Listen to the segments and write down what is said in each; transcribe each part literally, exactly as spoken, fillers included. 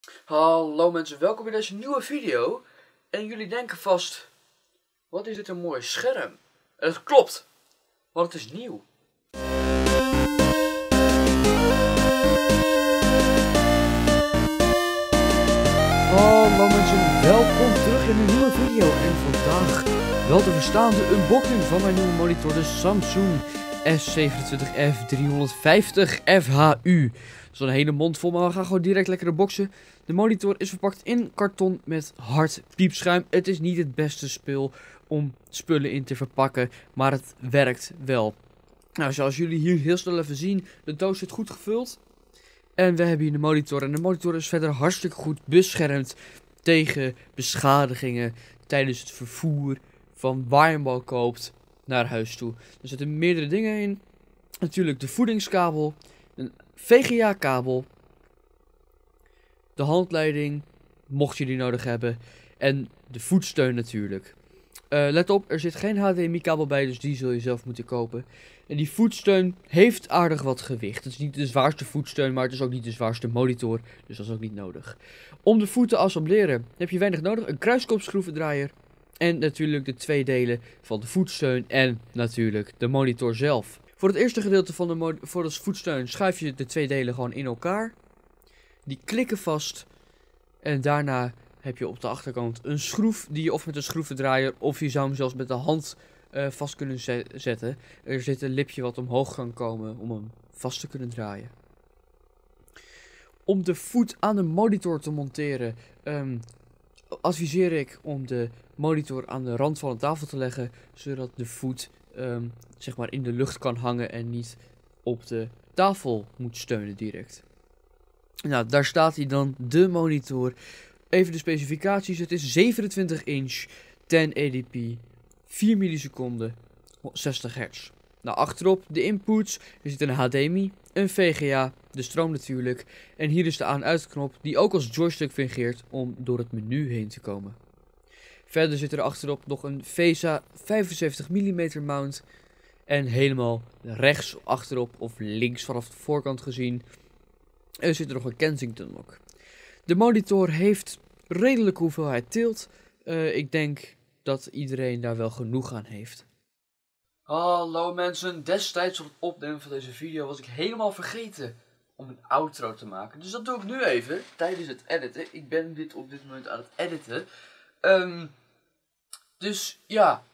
Hallo mensen, welkom bij deze nieuwe video. En jullie denken vast, wat is dit een mooi scherm? En dat klopt, want het is nieuw. Hallo mensen, welkom terug in een nieuwe video. En vandaag wel te verstaan de unboxing van mijn nieuwe monitor, de Samsung S zevenentwintig F driehonderdvijftig F H U. Dat is een hele mond vol, maar we gaan gewoon direct lekker boxen. De monitor is verpakt in karton met hard piepschuim. Het is niet het beste spul om spullen in te verpakken, maar het werkt wel. Nou, zoals jullie hier heel snel even zien, de doos zit goed gevuld. En we hebben hier de monitor. En de monitor is verder hartstikke goed beschermd tegen beschadigingen tijdens het vervoer van waar je hem al koopt naar huis toe. Er zitten meerdere dingen in. Natuurlijk de voedingskabel, een V G A-kabel, de handleiding, mocht je die nodig hebben, en de voetsteun natuurlijk. Uh, let op, er zit geen H D M I-kabel bij, dus die zul je zelf moeten kopen. En die voetsteun heeft aardig wat gewicht. Het is niet de zwaarste voetsteun, maar het is ook niet de zwaarste monitor, dus dat is ook niet nodig. Om de voeten te assembleren heb je weinig nodig, een kruiskopschroevendraaier en natuurlijk de twee delen van de voetsteun en natuurlijk de monitor zelf. Voor het eerste gedeelte van de, voor de voetsteun schuif je de twee delen gewoon in elkaar. Die klikken vast. En daarna heb je op de achterkant een schroef die je of met een schroevendraaier of je zou hem zelfs met de hand uh, vast kunnen zet zetten. Er zit een lipje wat omhoog kan komen om hem vast te kunnen draaien. Om de voet aan de monitor te monteren um, adviseer ik om de monitor aan de rand van de tafel te leggen, zodat de voet um, zeg maar in de lucht kan hangen en niet op de tafel moet steunen direct. Nou, daar staat hij dan, de monitor. Even de specificaties. Het is zevenentwintig inch, tien eighty p, vier milliseconden, zestig hertz. Nou, achterop de inputs. Er zit een H D M I, een V G A, de stroom natuurlijk. En hier is de aan-uit knop die ook als joystick fungeert om door het menu heen te komen. Verder zit er achterop nog een VESA vijfenzeventig millimeter mount. En helemaal rechts achterop of links vanaf de voorkant gezien, er zit er nog een Kensington lock. De monitor heeft redelijke hoeveelheid tilt. Uh, ik denk dat iedereen daar wel genoeg aan heeft. Hallo mensen, destijds op het opnemen van deze video was ik helemaal vergeten om een outro te maken. Dus dat doe ik nu even, tijdens het editen. Ik ben dit op dit moment aan het editen. Um, dus ja,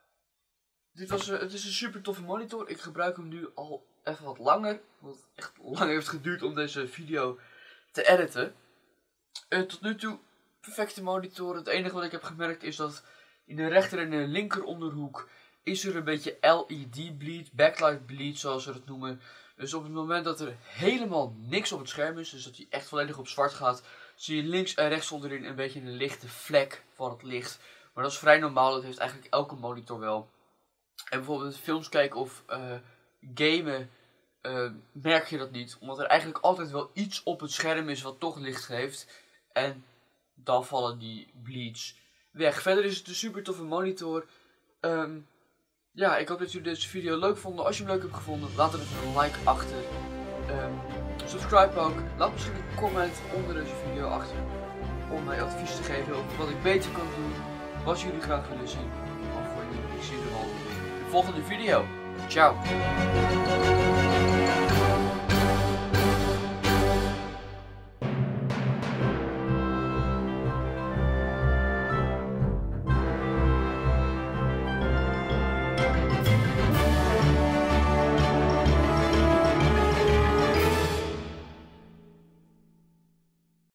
dit was, uh, het is een super toffe monitor. Ik gebruik hem nu al even wat langer, want het echt lang heeft geduurd om deze video te editen. Uh, tot nu toe perfecte monitor. Het enige wat ik heb gemerkt is dat in de rechter en de linker onderhoek is er een beetje L E D bleed, backlight bleed zoals ze het noemen. Dus op het moment dat er helemaal niks op het scherm is, dus dat hij echt volledig op zwart gaat, zie je links en rechts onderin een beetje een lichte vlek van het licht. Maar dat is vrij normaal, dat heeft eigenlijk elke monitor wel. En bijvoorbeeld films kijken of uh, gamen uh, merk je dat niet, omdat er eigenlijk altijd wel iets op het scherm is wat toch licht geeft. En dan vallen die bleeds weg. Verder is het een super toffe monitor. Um, ja, ik hoop dat jullie deze video leuk vonden. Als je hem leuk hebt gevonden, laat er even een like achter. Um, subscribe ook. Laat misschien een comment onder deze video achter. Om mij advies te geven over wat ik beter kan doen. Wat jullie graag willen zien. Of voor nu, ik zie je er al in de volgende video. Ciao.